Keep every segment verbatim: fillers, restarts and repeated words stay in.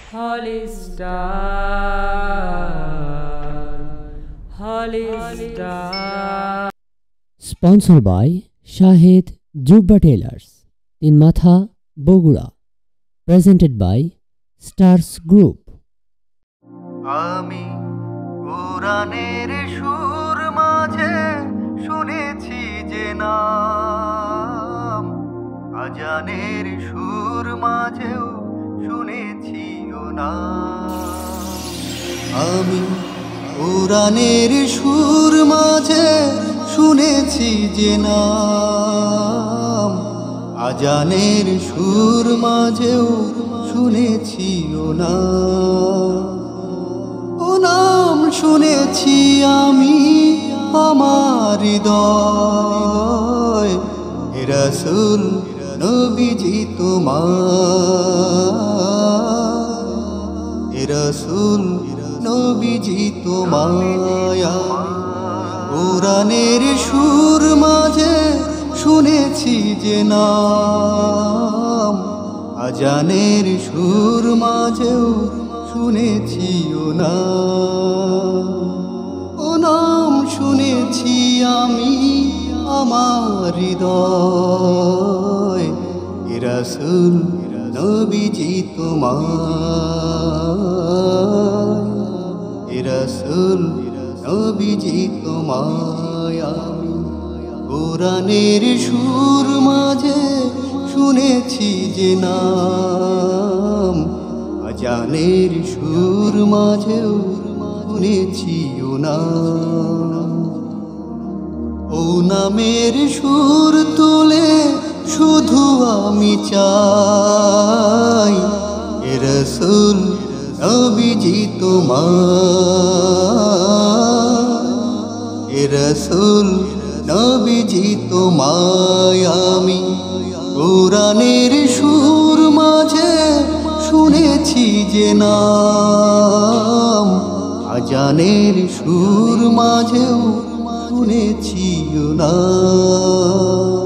Holy Star, Holy Star. Sponsored by Shahid Jubba Tailors, in Matha, Bogura. Presented by Stars Group. আমি কোরআনের সুর মাঝে শুনেছি যে নাম, আজানের সুর মাঝেও শুনেছি ও নাম। আমি কোরআনের সুর মাঝে শুনেছি যে নাম, আজানের সুর মাঝেও শুনেছি ও নাম। ও নাম শুনেছি আমি আমার হৃদয়, হে রাসূল নবীজি তোমার, হে রাসূল নবীজি তোমায়। কোরআনের সুর মাঝে শুনেছি যে নাম, আজানের সুর মাঝেও শুনেছি ও নাম। ও নাম শুনেছি আমি আমার হৃদয়, হে রাসূল নবীজি তোমায়, হে রাসূল নবীজি তোমায়। আমি কোরআনের সুর মাঝে শুনেছি যে নাম, আজানের সুর মাঝেও শুনেছি ও নাম। ও নামের সুর তুলে শুধু আমি চাই, হে রাসূল নবীজি তোমার, হে রাসূল নবীজি তোমায়। আমি কোরআনের সুর মাঝে শুনেছি যে নাম, আজানের সুর মাঝেও শুনেছি ও নাম।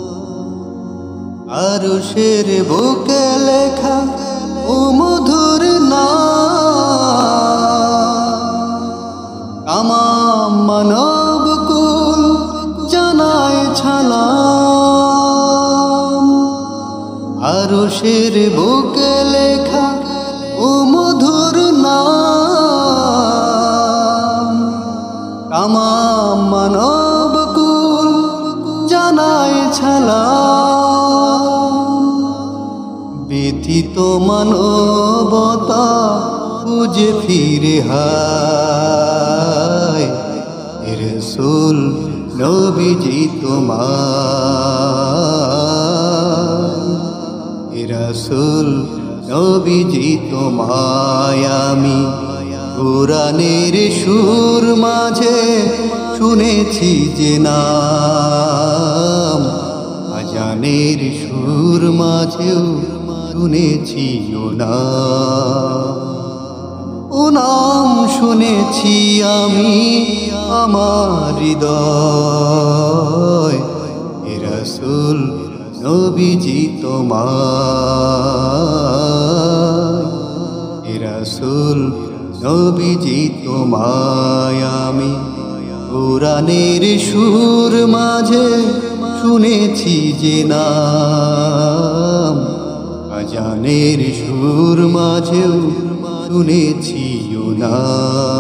আরশের বুকে লেখা ও মধুর নাম, তামাম মানব কুল জানায় সালাম। আরশের বুকে লেখা ও মধুর নাম, তামাম মানব কুল জানায় সালাম। ব্যথিত মানবতা খুঁজে ফিরে হায়, হে রাসূল নবীজি তোমায়, হে রাসূল নবীজি তোমায়। আমি কোরআনের সুর মাঝে শুনেছি যে নাম, আজানের সুর মাঝেও শুনেছি ও নাম। ও নাম শুনেছি আমি আমার হৃদয়, হে রাসূল নবীজি তোমায়, হে রাসূল নবীজি তোমায়। আমি কোরআনের সুর মাঝে শুনেছি যে নাম, আজানের সুর মাঝেও শুনেছি ও নাম।